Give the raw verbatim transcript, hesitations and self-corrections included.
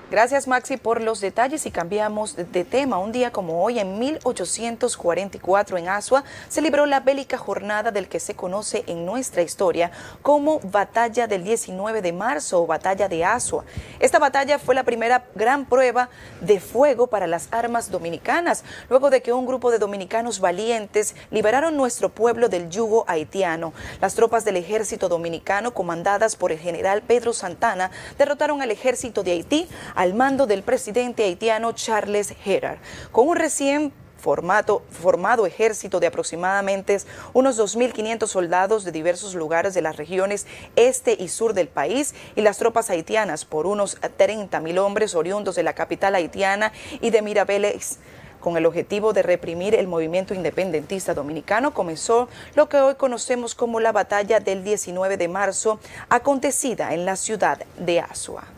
Gracias, Maxi, por los detalles, y cambiamos de tema. Un día como hoy, en mil ochocientos cuarenta y cuatro, en Azua, se libró la bélica jornada del que se conoce en nuestra historia como Batalla del diecinueve de marzo o Batalla de Azua. Esta batalla fue la primera gran prueba de fuego para las armas dominicanas, luego de que un grupo de dominicanos valientes liberaron nuestro pueblo del yugo haitiano. Las tropas del ejército dominicano, comandadas por el general Pedro Santana, derrotaron al ejército de Haití al mando del presidente haitiano Charles Herard. Con un recién Formato, formado ejército de aproximadamente unos dos mil quinientos soldados de diversos lugares de las regiones este y sur del país, y las tropas haitianas por unos treinta mil hombres oriundos de la capital haitiana y de Mirabelais. Con el objetivo de reprimir el movimiento independentista dominicano, comenzó lo que hoy conocemos como la Batalla del diecinueve de marzo, acontecida en la ciudad de Azua.